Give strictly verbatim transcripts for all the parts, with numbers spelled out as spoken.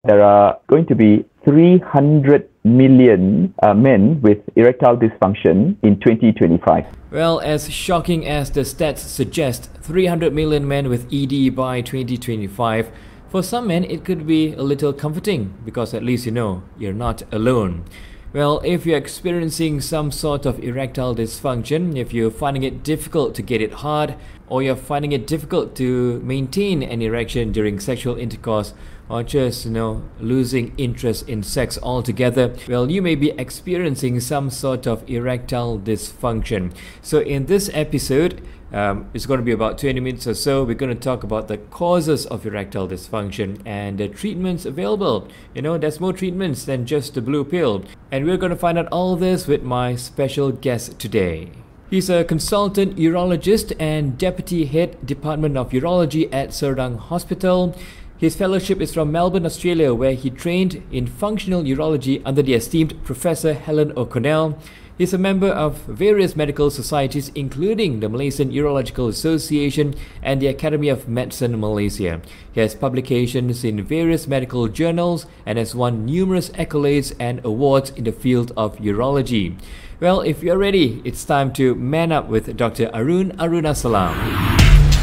there are going to be three hundred million uh, men with erectile dysfunction in twenty twenty-five. Well, as shocking as the stats suggest, three hundred million men with E D by twenty twenty-five, for some men it could be a little comforting because at least you know you're not alone. Well, if you're experiencing some sort of erectile dysfunction, if you're finding it difficult to get it hard, or you're finding it difficult to maintain an erection during sexual intercourse, or just, you know, losing interest in sex altogether, well, you may be experiencing some sort of erectile dysfunction. So in this episode, um, it's going to be about twenty minutes or so. We're going to talk about the causes of erectile dysfunction and the treatments available. You know, there's more treatments than just the blue pill. And we're going to find out all this with my special guest today. He's a consultant urologist and deputy head Department of Urology at Serdang Hospital. His fellowship is from Melbourne, Australia, where he trained in functional urology under the esteemed Professor Helen O'Connell. He's a member of various medical societies, including the Malaysian Urological Association and the Academy of Medicine Malaysia. He has publications in various medical journals and has won numerous accolades and awards in the field of urology. Well, if you're ready, it's time to man up with Doctor Arun Arunasalam.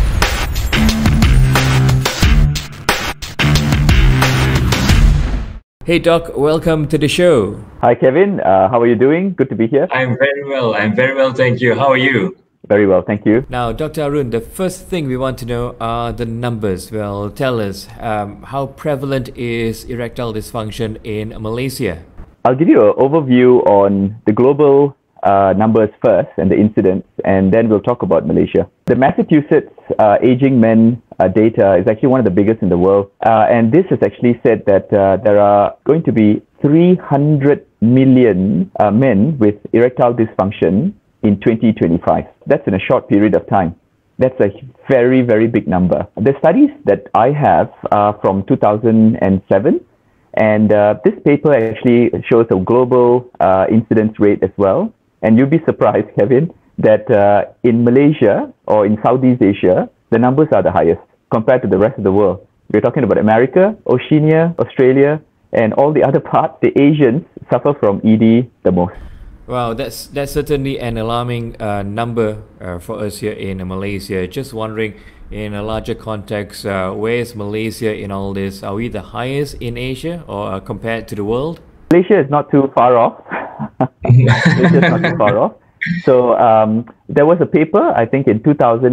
Hey Doc, welcome to the show. Hi Kevin, uh, how are you doing? Good to be here. I'm very well, I'm very well, thank you. How are you? Very well, thank you. Now, Doctor Arun, the first thing we want to know are the numbers. Well, tell us, um, how prevalent is erectile dysfunction in Malaysia? I'll give you an overview on the global uh, numbers first and the incidence, and then we'll talk about Malaysia. The Massachusetts uh, aging men uh, data is actually one of the biggest in the world, uh, and this has actually said that uh, there are going to be three hundred million uh, men with erectile dysfunction in twenty twenty-five. That's in a short period of time. That's a very, very big number. The studies that I have are from two thousand seven, and uh, this paper actually shows a global uh, incidence rate as well. And you'll be surprised, Kevin, that uh, in Malaysia or in Southeast Asia, the numbers are the highest compared to the rest of the world. We're talking about America, Oceania, Australia, and all the other parts. The Asians suffer from E D the most. Wow, that's that's certainly an alarming uh, number uh, for us here in Malaysia. Just wondering, in a larger context, uh, where is Malaysia in all this? Are we the highest in Asia or uh, compared to the world? Malaysia is not too far off. Malaysia is not too far off. So um, there was a paper, I think in two thousand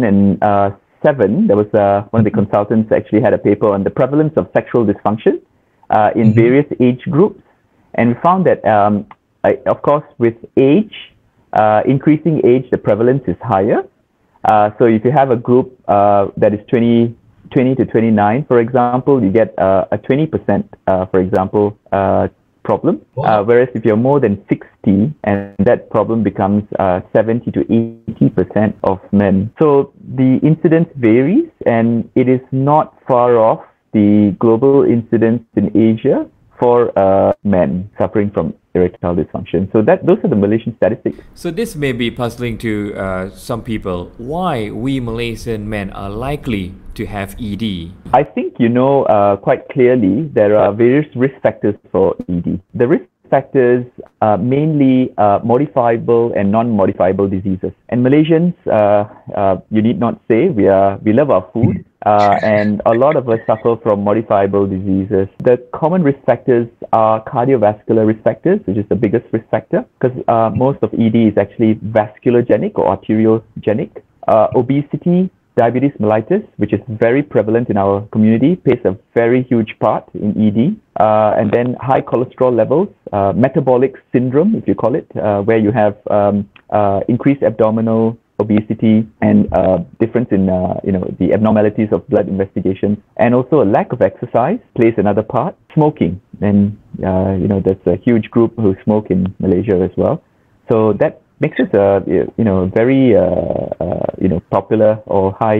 seven, there was uh, one of the consultants actually had a paper on the prevalence of sexual dysfunction uh, in mm-hmm. various age groups. And we found that, um, I, of course, with age, uh, increasing age, the prevalence is higher. Uh, so if you have a group uh, that is twenty to twenty-nine, for example, you get uh, a twenty percent, uh, for example, uh, problem. Uh, whereas if you're more than sixty, and that problem becomes uh, seventy to eighty percent of men. So the incidence varies, and it is not far off the global incidence in Asia for uh, men suffering from erectile dysfunction. So that those are the Malaysian statistics. So this may be puzzling to uh, some people. Why we Malaysian men are likely to have E D? I think you know uh, quite clearly there are various risk factors for E D. The risk factors are mainly uh, modifiable and non-modifiable diseases. And Malaysians, uh, uh, you need not say, we are we love our food. Uh, and a lot of us suffer from modifiable diseases. The common risk factors are cardiovascular risk factors, which is the biggest risk factor, because uh, most of E D is actually vasculogenic or arteriogenic. Uh, obesity, diabetes mellitus, which is very prevalent in our community, plays a very huge part in E D. Uh, and then high cholesterol levels, uh, metabolic syndrome, if you call it, uh, where you have um, uh, increased abdominal obesity and uh, difference in uh, you know the abnormalities of blood investigations, and also a lack of exercise plays another part. Smoking, and uh, you know there's a huge group who smoke in Malaysia as well. So that makes it a you know very uh, uh, you know popular or high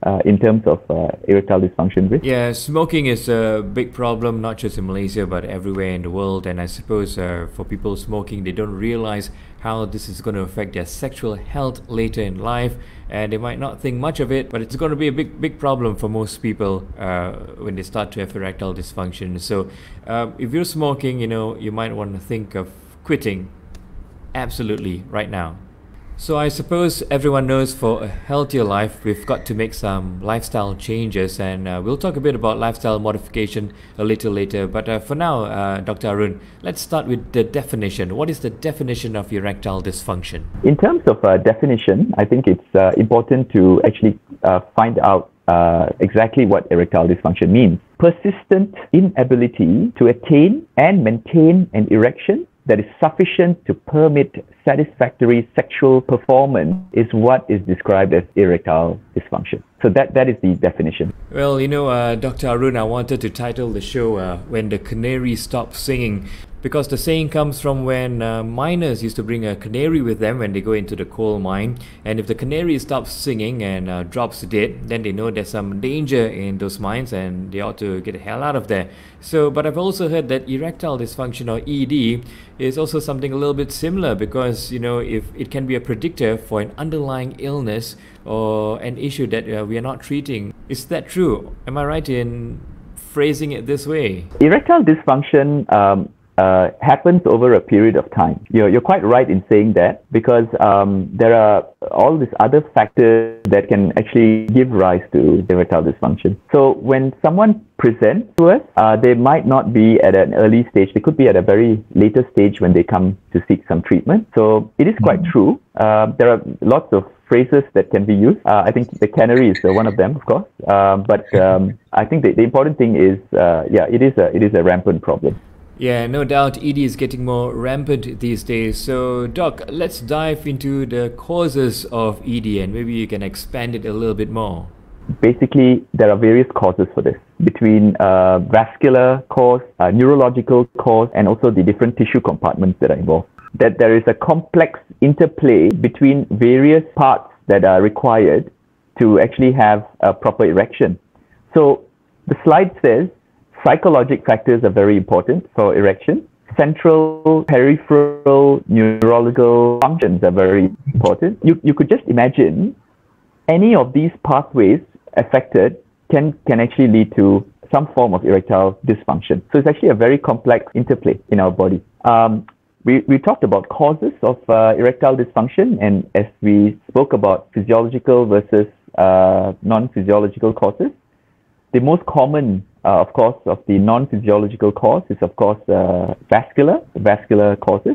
uh, in terms of uh, erectile dysfunction risk? Yeah, smoking is a big problem, not just in Malaysia, but everywhere in the world. And I suppose uh, for people smoking, they don't realize how this is going to affect their sexual health later in life. And they might not think much of it, but it's going to be a big, big problem for most people uh, when they start to have erectile dysfunction. So uh, if you're smoking, you know, you might want to think of quitting absolutely right now. So I suppose everyone knows for a healthier life, we've got to make some lifestyle changes, and uh, we'll talk a bit about lifestyle modification a little later. But uh, for now, uh, Doctor Arun, let's start with the definition. What is the definition of erectile dysfunction? In terms of uh, definition, I think it's uh, important to actually uh, find out uh, exactly what erectile dysfunction means. Persistent inability to attain and maintain an erection that is sufficient to permit satisfactory sexual performance is what is described as erectile dysfunction. So that, that is the definition. Well, you know, uh, Doctor Arun, I wanted to title the show uh, When the Canary Stops Singing, because the saying comes from when uh, miners used to bring a canary with them when they go into the coal mine, and if the canary stops singing and uh, drops dead, then they know there's some danger in those mines and they ought to get the hell out of there. So, but I've also heard that erectile dysfunction, or E D, is also something a little bit similar, because, you know, if it can be a predictor for an underlying illness or an issue that uh, we are not treating. Is that true? Am I right in phrasing it this way? Erectile dysfunction um, Uh, happens over a period of time. You're, you're quite right in saying that, because um, there are all these other factors that can actually give rise to erectile dysfunction. So when someone presents to us, uh, they might not be at an early stage. They could be at a very later stage when they come to seek some treatment. So it is quite mm-hmm. true. Uh, there are lots of phrases that can be used. Uh, I think the canary is uh, one of them, of course. Um, but um, I think the, the important thing is, uh, yeah, it is a it is a rampant problem. Yeah, no doubt E D is getting more rampant these days. So, Doc, let's dive into the causes of E D, and maybe you can expand it a little bit more. Basically, there are various causes for this, between uh, vascular cause, uh, neurological cause, and also the different tissue compartments that are involved. That there is a complex interplay between various parts that are required to actually have a proper erection. So, the slide says, psychological factors are very important for erection. Central, peripheral, neurological functions are very important. You, you could just imagine any of these pathways affected can, can actually lead to some form of erectile dysfunction. So it's actually a very complex interplay in our body. Um, we, we talked about causes of uh, erectile dysfunction, and as we spoke about physiological versus uh, non-physiological causes, the most common Uh, of course, of the non-physiological cause is, of course, uh, vascular, vascular causes.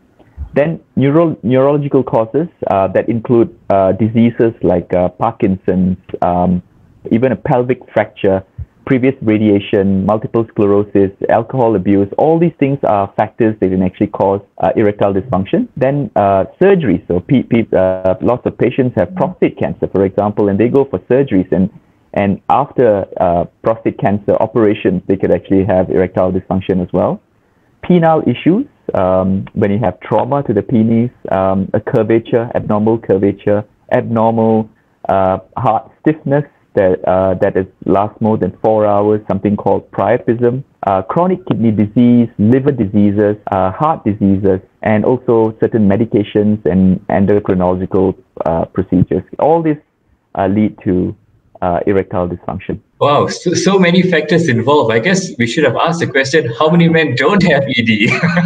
Then neuro neurological causes uh, that include uh, diseases like uh, Parkinson's, um, even a pelvic fracture, previous radiation, multiple sclerosis, alcohol abuse. All these things are factors that can actually cause uh, erectile dysfunction. Then uh, surgery. So pe pe uh, lots of patients have prostate cancer, for example, and they go for surgeries, and And after uh, prostate cancer operations, they could actually have erectile dysfunction as well. Penile issues, um, when you have trauma to the penis, um, a curvature, abnormal curvature, abnormal uh, heart stiffness that uh, that is lasts more than four hours, something called priapism, uh, chronic kidney disease, liver diseases, uh, heart diseases, and also certain medications and endocrinological uh, procedures. All this uh, lead to Uh, erectile dysfunction. Wow, so, so many factors involved. I guess we should have asked the question, how many men don't have E D?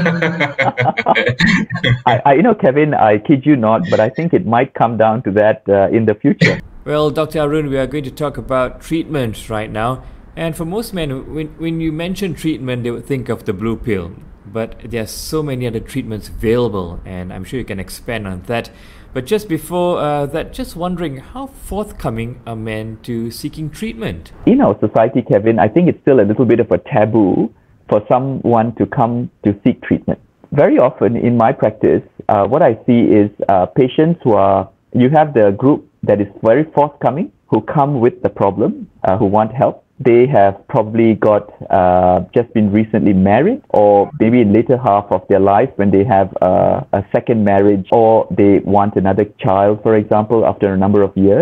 I, I, you know, Kevin, I kid you not, but I think it might come down to that uh, in the future. Well, Doctor Arun, we are going to talk about treatment right now. And for most men, when, when you mention treatment, they would think of the blue pill. But there are so many other treatments available, and I'm sure you can expand on that. But just before uh, that, just wondering, how forthcoming are men to seeking treatment? In our society, Kevin, I think it's still a little bit of a taboo for someone to come to seek treatment. Very often in my practice, uh, what I see is uh, patients who are, you have the group that is very forthcoming, who come with the problem, uh, who want help. They have probably got uh, just been recently married, or maybe in later half of their life when they have uh, a second marriage, or they want another child, for example, after a number of years.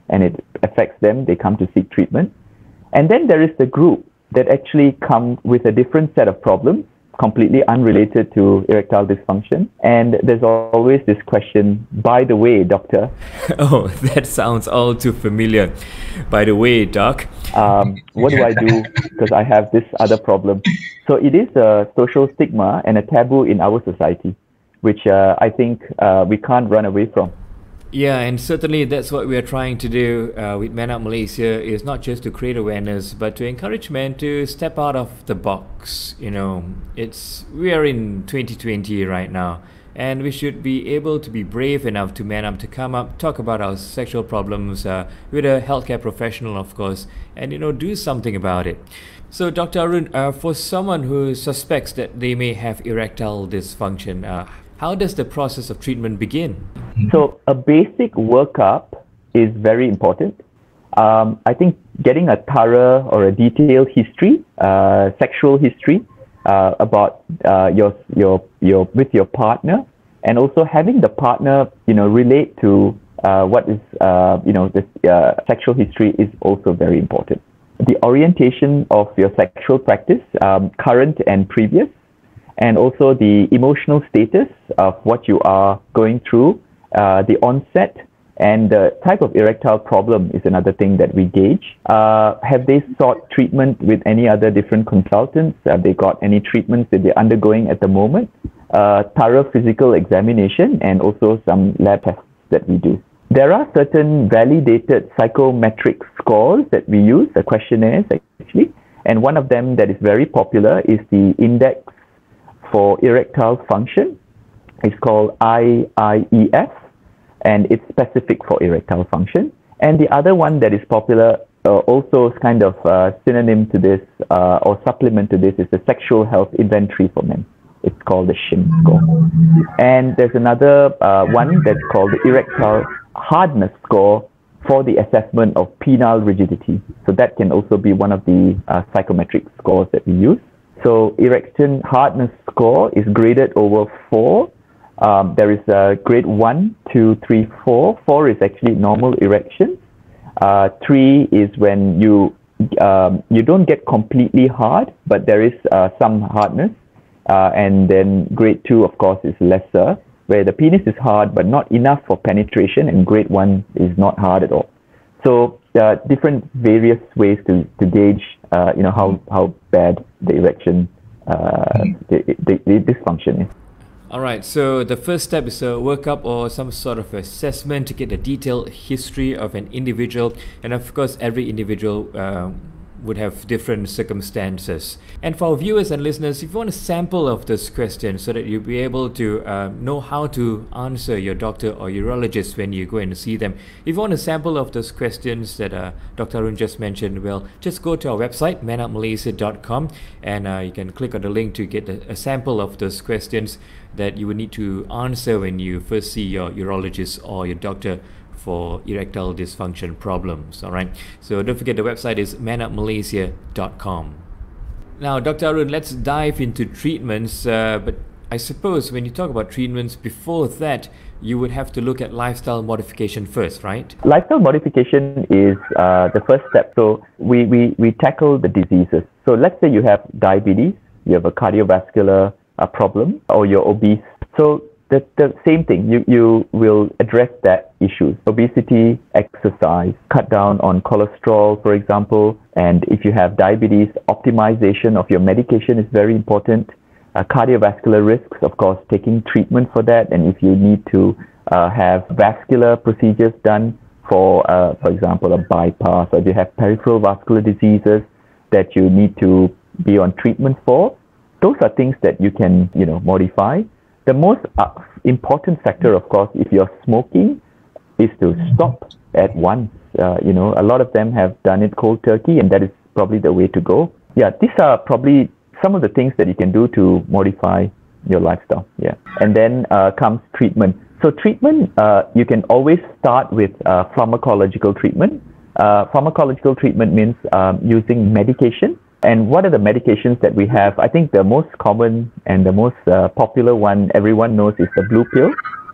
and it affects them, they come to seek treatment. And then there is the group that actually come with a different set of problems, completely unrelated to erectile dysfunction. And there's always this question, by the way, doctor. Oh, that sounds all too familiar. By the way, doc. Um, what do I do because I have this other problem? So it is a social stigma and a taboo in our society, which uh, I think uh, we can't run away from. Yeah, and certainly that's what we are trying to do uh, with Man Up Malaysia, is not just to create awareness, but to encourage men to step out of the box. You know, it's we are in twenty twenty right now, and we should be able to be brave enough to man up, to come up, talk about our sexual problems uh, with a healthcare professional, of course, and, you know, do something about it. So, Doctor Arun, uh, for someone who suspects that they may have erectile dysfunction, uh, how does the process of treatment begin? So a basic workup is very important. Um, I think getting a thorough or a detailed history, uh, sexual history uh, about uh, your your your with your partner, and also having the partner, you know, relate to uh, what is uh, you know this uh, sexual history is also very important. The orientation of your sexual practice, um, current and previous, and also the emotional status of what you are going through, uh, the onset, and the type of erectile problem is another thing that we gauge. Uh, have they sought treatment with any other different consultants? Have they got any treatments that they're undergoing at the moment? Uh, thorough physical examination, and also some lab tests that we do. There are certain validated psychometric scores that we use, the questionnaires actually, and one of them that is very popular is the Index for Erectile Function. It's called I I E F, and it's specific for erectile function. And the other one that is popular, uh, also kind of uh, synonym to this uh, or supplement to this, is the Sexual Health Inventory for Men. It's called the S H I M score. And there's another uh, one that's called the Erectile Hardness Score for the assessment of penile rigidity. So that can also be one of the uh, psychometric scores that we use. So erection hardness score is graded over four. Um, there is a grade one, two, three, four. Four is actually normal erection. Uh, three is when you um, you don't get completely hard, but there is uh, some hardness. Uh, and then grade two, of course, is lesser, where the penis is hard but not enough for penetration, and grade one is not hard at all. So uh, different various ways to, to gauge uh, you know how, how bad the erection uh, the, the, the dysfunction is. All right, so the first step is a workup or some sort of assessment to get a detailed history of an individual, and of course every individual uh, would have different circumstances. And for our viewers and listeners, if you want a sample of this question so that you'll be able to uh, know how to answer your doctor or urologist when you go and see them, if you want a sample of those questions that uh, Doctor Arun just mentioned, well, just go to our website, man up malaysia dot com, and uh, you can click on the link to get a, a sample of those questions that you would need to answer when you first see your urologist or your doctor for erectile dysfunction problems. All right, so don't forget the website is man up malaysia dot com. Now, Doctor Arun, let's dive into treatments, uh, but I suppose when you talk about treatments, before that you would have to look at lifestyle modification first, right? Lifestyle modification is uh, the first step. So we, we, we tackle the diseases. So let's say you have diabetes, you have a cardiovascular uh, problem, or you're obese. So The, the same thing, you, you will address that issue. Obesity, exercise, cut down on cholesterol, for example. And if you have diabetes, optimization of your medication is very important. Uh, cardiovascular risks, of course, taking treatment for that. And if you need to uh, have vascular procedures done for, uh, for example, a bypass, or if you have peripheral vascular diseases that you need to be on treatment for, those are things that you can, you know, modify. The most uh, important factor, of course, if you're smoking, is to stop at once. Uh, you know, a lot of them have done it cold turkey, and that is probably the way to go. Yeah, these are probably some of the things that you can do to modify your lifestyle. Yeah, and then uh, comes treatment. So treatment, uh, you can always start with uh, pharmacological treatment. Uh, pharmacological treatment means um, using medication. And what are the medications that we have? I think the most common and the most uh, popular one everyone knows is the blue pill.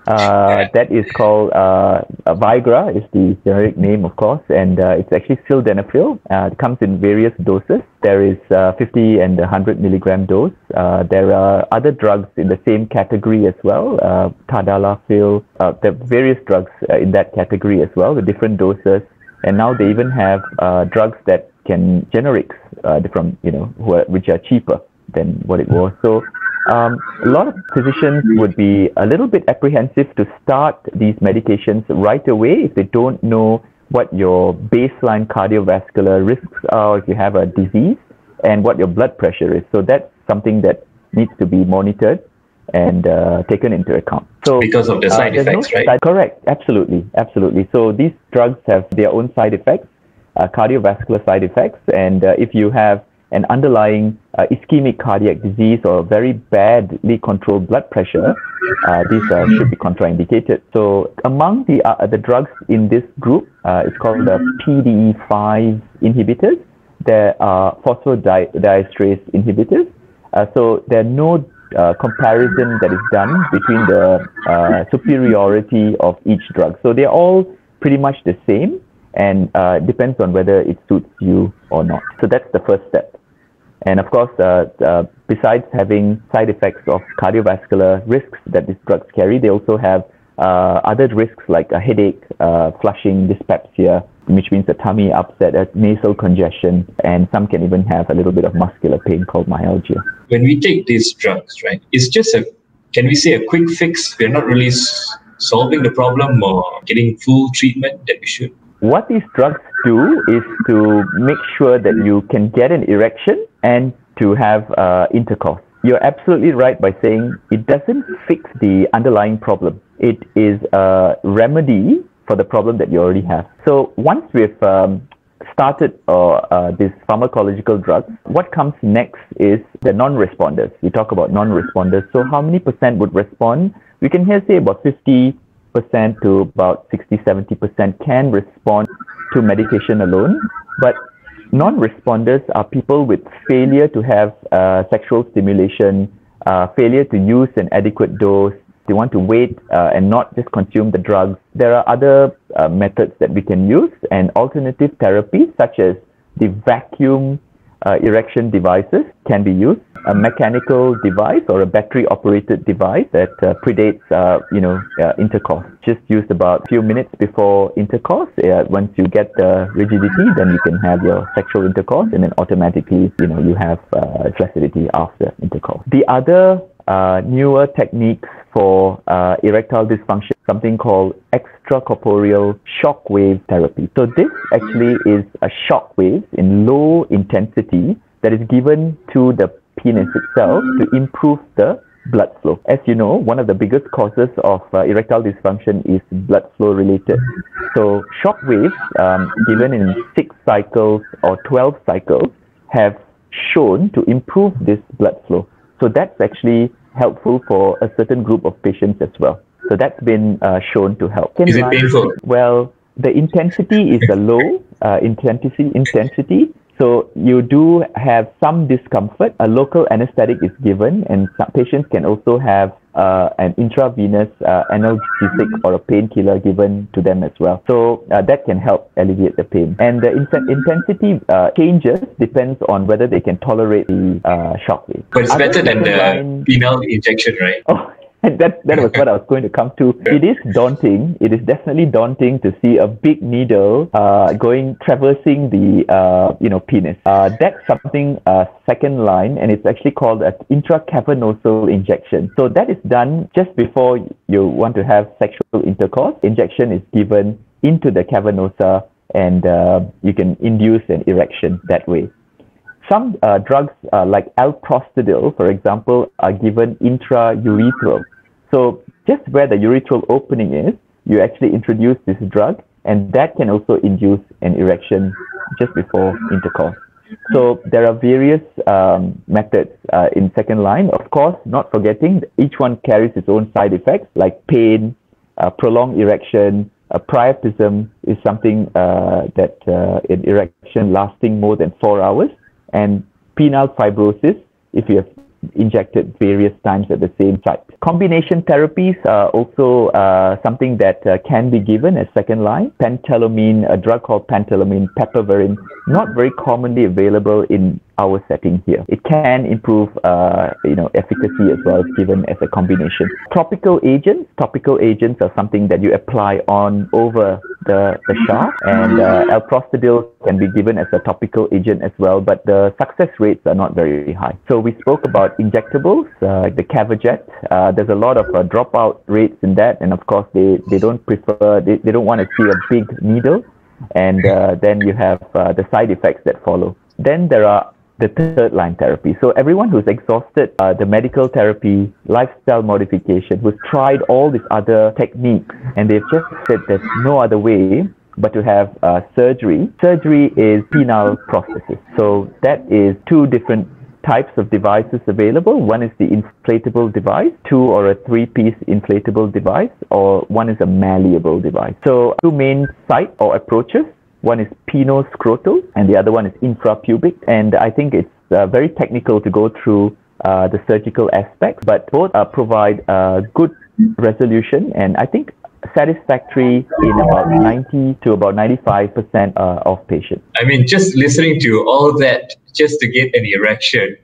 Uh, that is called uh, uh, Viagra, is the generic name, of course, and uh, it's actually sildenafil. Uh, it comes in various doses. There is uh, fifty and one hundred milligram dose. Uh, there are other drugs in the same category as well, uh, tadalafil. Uh, there are various drugs uh, in that category as well, with different doses. And now they even have uh, drugs that can generics uh, from, you know, who are, which are cheaper than what it was. So um, a lot of physicians would be a little bit apprehensive to start these medications right away if they don't know what your baseline cardiovascular risks are, if you have a disease, and what your blood pressure is. So that's something that needs to be monitored and uh, taken into account. So because of the side uh, effects, no right? Side, correct, absolutely, absolutely. So these drugs have their own side effects, uh, cardiovascular side effects, and uh, if you have an underlying uh, ischemic cardiac disease or very badly controlled blood pressure, uh, these uh, should be contraindicated. So among the uh, the drugs in this group, uh, it's called the P D E five inhibitors. There are phosphodiesterase inhibitors. Uh, so there are no uh, comparison that is done between the uh, superiority of each drug. So they're all pretty much the same, and uh, depends on whether it suits you or not. So that's the first step. And of course, uh, uh, besides having side effects of cardiovascular risks that these drugs carry, they also have uh, other risks like a headache, uh, flushing, dyspepsia, which means a tummy upset, a nasal congestion, and some can even have a little bit of muscular pain called myalgia. When we take these drugs, right, it's just a, can we say a quick fix? We're not really s- solving the problem or getting full treatment that we should. What these drugs do is to make sure that you can get an erection and to have uh, intercourse. You're absolutely right by saying it doesn't fix the underlying problem. It is a remedy for the problem that you already have. So once we've um, started uh, uh, these pharmacological drugs, what comes next is the non-responders. We talk about non-responders. So how many percent would respond? We can here say about fifty percent to about sixty to seventy percent can respond to medication alone, but non-responders are people with failure to have uh, sexual stimulation, uh, failure to use an adequate dose. They want to wait uh, and not just consume the drugs. There are other uh, methods that we can use, and alternative therapies such as the vacuum uh, erection devices can be used. A mechanical device or a battery-operated device that uh, predates, uh, you know, uh, intercourse. Just used about a few minutes before intercourse. Uh, once you get the rigidity, then you can have your sexual intercourse, and then automatically, you know, you have uh, flaccidity after intercourse. The other uh, newer techniques for uh, erectile dysfunction, something called extracorporeal shock wave therapy. So this actually is a shock wave in low intensity that is given to the penis itself to improve the blood flow. As you know, one of the biggest causes of uh, erectile dysfunction is blood flow related. So shock waves um, given in six cycles or twelve cycles have shown to improve this blood flow. So that's actually helpful for a certain group of patients as well. So that's been uh, shown to help. Is it painful? Well, the intensity is a low uh, intensity intensity. So you do have some discomfort. A local anesthetic is given, and some patients can also have uh, an intravenous uh, analgesic or a painkiller given to them as well. So uh, that can help alleviate the pain. And the in- intensity uh, changes depends on whether they can tolerate the uh, shock wave. But it's Other better than the line... penile injection, right? Oh. That that was what I was going to come to. It is daunting. It is definitely daunting to see a big needle uh, going traversing the uh, you know penis. Uh, that's something uh, second line, and it's actually called an intracavernosal injection. So that is done just before you want to have sexual intercourse. Injection is given into the cavernosa, and uh, you can induce an erection that way. Some uh, drugs uh, like alprostadil, for example, are given intraurethral. So just where the urethral opening is, you actually introduce this drug, and that can also induce an erection just before intercourse. So there are various um, methods uh, in second line. Of course, not forgetting each one carries its own side effects like pain, uh, prolonged erection. A priapism is something uh, that uh, an erection lasting more than four hours. And penile fibrosis, if you have injected various times at the same site. Combination therapies are also uh, something that uh, can be given as second line. Pentelamine, a drug called pentelamine, pipervirin, not very commonly available in our setting here. It can improve, uh, you know, efficacy as well, given as a combination. Topical agents, topical agents are something that you apply on over the, the shaft, and uh, alprostadil can be given as a topical agent as well, but the success rates are not very high. So we spoke about injectables, uh, the Cavajet. Uh, there's a lot of uh, dropout rates in that, and of course they, they don't prefer, they, they don't want to see a big needle, and uh, then you have uh, the side effects that follow. Then there are the third line therapy. So everyone who's exhausted uh, the medical therapy, lifestyle modification, who's tried all these other techniques, and they've just said there's no other way but to have uh, surgery. Surgery is penile prosthesis. So that is two different types of devices available. One is the inflatable device, two or a three-piece inflatable device, or one is a malleable device. So two main sites or approaches. One is penoscrotal and the other one is infrapubic. And I think it's uh, very technical to go through uh, the surgical aspects, but both uh, provide uh, good resolution and I think satisfactory in about ninety to about ninety-five percent uh, of patients. I mean, just listening to all that just to get an erection.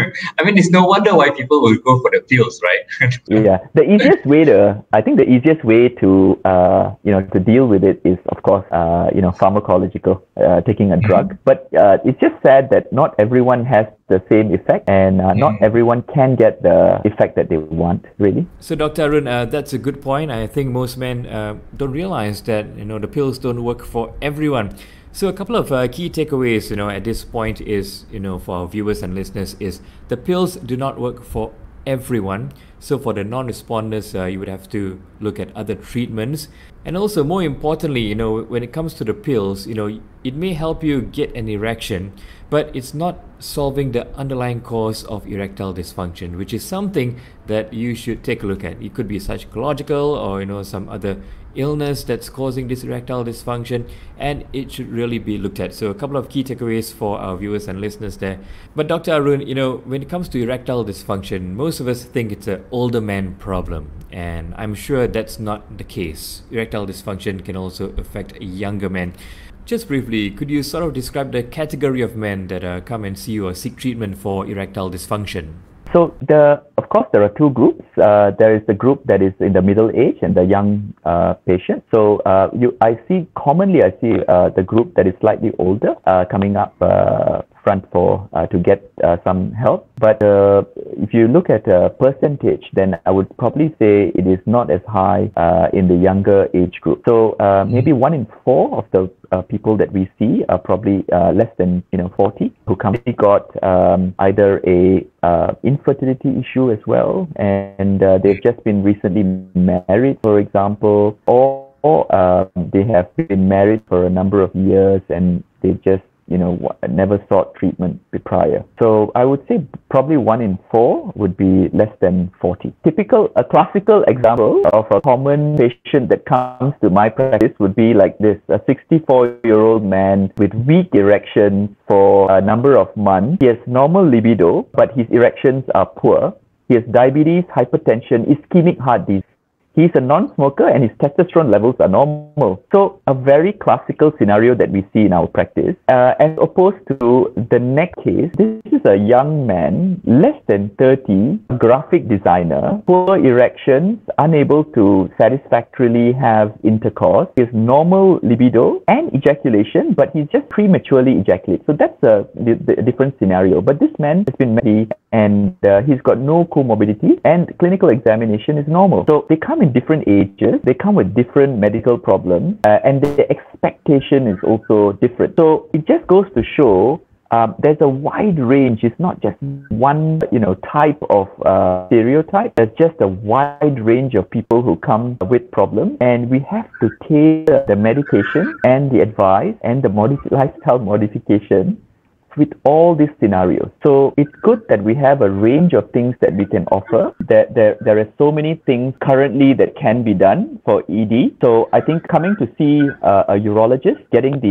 I mean, it's no wonder why people will go for the pills, right? Yeah, the easiest way to, I think the easiest way to, uh, you know, to deal with it is, of course, uh, you know, pharmacological, uh, taking a drug. Mm-hmm. But uh, it's just sad that not everyone has the same effect, and uh, not mm. everyone can get the effect that they want, really. So, Doctor Arun, uh, that's a good point. I think most men uh, don't realize that, you know, the pills don't work for everyone. So a couple of uh, key takeaways, you know, at this point is, you know, for our viewers and listeners is the pills do not work for everyone. So for the non-responders, uh, you would have to look at other treatments. And also, more importantly, you know, when it comes to the pills, you know, it may help you get an erection, but it's not solving the underlying cause of erectile dysfunction, which is something that you should take a look at. It could be psychological or, you know, some other illness that's causing this erectile dysfunction, and it should really be looked at. So a couple of key takeaways for our viewers and listeners there. But Doctor Arun, you know, when it comes to erectile dysfunction, most of us think it's an older man problem, and I'm sure that's not the case. Erectile dysfunction can also affect younger men. Just briefly, could you sort of describe the category of men that uh, come and see you or seek treatment for erectile dysfunction? So, the, of course, there are two groups. Uh, there is the group that is in the middle age and the young uh, patient. So, uh, you, I see, commonly I see uh, the group that is slightly older uh, coming up uh, front for uh, to get uh, some help. But uh, if you look at a percentage, then I would probably say it is not as high uh, in the younger age group. So, uh, maybe one in four of the Uh, people that we see are probably uh, less than, you know, forty, who come got um, either a uh, infertility issue as well, and uh, they've just been recently married, for example, or, or uh, they have been married for a number of years and they've just, you know, never sought treatment prior. So I would say probably one in four would be less than forty. Typical, a classical example of a common patient that comes to my practice would be like this: a sixty-four-year-old man with weak erections for a number of months. He has normal libido, but his erections are poor. He has diabetes, hypertension, ischemic heart disease. He's a non-smoker and his testosterone levels are normal. So a very classical scenario that we see in our practice, uh, as opposed to the next case. This is a young man, less than thirty, graphic designer, poor erections, unable to satisfactorily have intercourse. He has normal libido and ejaculation, but he's just prematurely ejaculates. So that's a, a different scenario. But this man has been married and uh, he's got no comorbidity and clinical examination is normal. So they come in different ages, they come with different medical problems, uh, and the expectation is also different. So it just goes to show um, there's a wide range. It's not just one, you know, type of uh, stereotype. There's just a wide range of people who come with problems, and we have to tailor the medication and the advice and the modif- lifestyle modification with all these scenarios. So it's good that we have a range of things that we can offer. There, there, there are so many things currently that can be done for E D. So I think coming to see uh, a urologist, getting the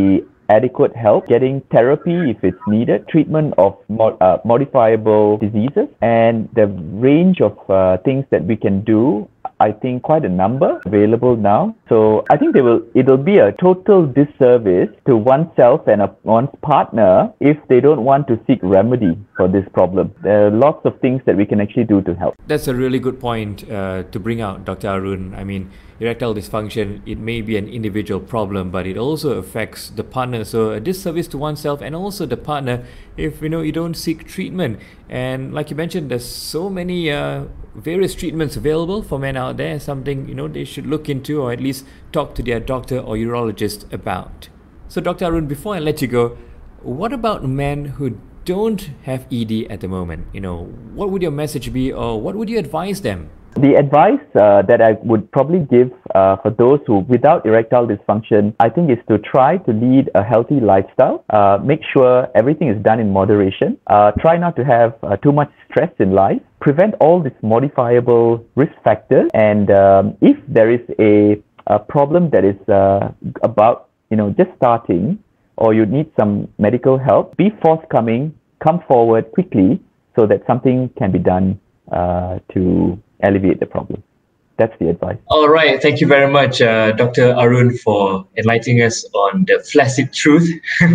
adequate help, getting therapy if it's needed, treatment of mo- uh, modifiable diseases, and the range of uh, things that we can do. I think quite a number available now. So I think they will. It'll be a total disservice to oneself and a, one's partner if they don't want to seek remedy for this problem. There are lots of things that we can actually do to help. That's a really good point uh, to bring out, Doctor Arun. I mean, erectile dysfunction, it may be an individual problem, but it also affects the partner. So a disservice to oneself and also the partner if, you know, you don't seek treatment. And like you mentioned, there's so many uh, various treatments available for men out there, something, you know, they should look into or at least talk to their doctor or urologist about. So Doctor Arun, before I let you go, what about men who don't have E D at the moment? You know, what would your message be, or what would you advise them? The advice uh, that I would probably give uh, for those who without erectile dysfunction, I think, is to try to lead a healthy lifestyle. Uh, make sure everything is done in moderation. Uh, try not to have uh, too much stress in life. Prevent all these modifiable risk factors. And um, if there is a, a problem that is uh, about, you know, just starting, or you need some medical help, be forthcoming, come forward quickly so that something can be done uh, to alleviate the problem. That's the advice. All right. Thank you very much, uh, Doctor Arun, for enlightening us on the flaccid truth.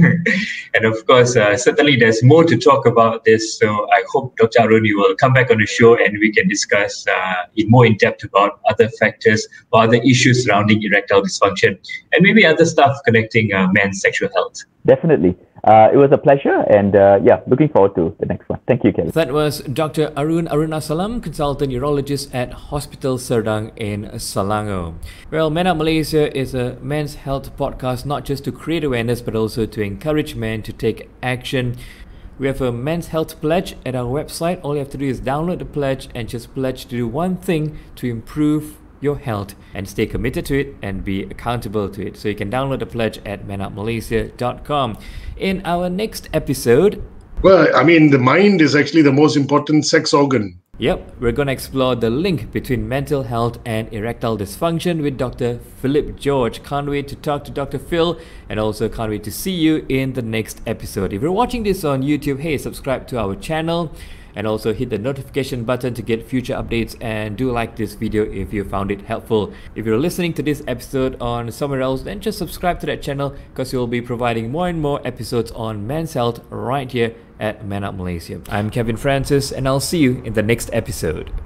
And of course, uh, certainly there's more to talk about this. So I hope, Doctor Arun, you will come back on the show and we can discuss uh, in more in depth about other factors or other issues surrounding erectile dysfunction and maybe other stuff connecting uh, men's sexual health. Definitely. Uh, it was a pleasure, and uh, yeah, looking forward to the next one. Thank you, Kelly. That was Doctor Arun Arunasalam, consultant urologist at Hospital Serdang in Selangor. Well, Man Up Malaysia is a men's health podcast, not just to create awareness, but also to encourage men to take action. We have a men's health pledge at our website. All you have to do is download the pledge and just pledge to do one thing to improve your health and stay committed to it and be accountable to it. So you can download the pledge at man up malaysia dot com. In our next episode, well, I mean, the mind is actually the most important sex organ. Yep, we're going to explore the link between mental health and erectile dysfunction with Doctor Philip George. Can't wait to talk to Doctor Phil, and also can't wait to see you in the next episode. If you're watching this on YouTube, hey, subscribe to our channel. And also hit the notification button to get future updates, and do like this video if you found it helpful. If you're listening to this episode on somewhere else, then just subscribe to that channel, because we'll be providing more and more episodes on men's health right here at Man Up Malaysia. I'm Kevin Francis, and I'll see you in the next episode.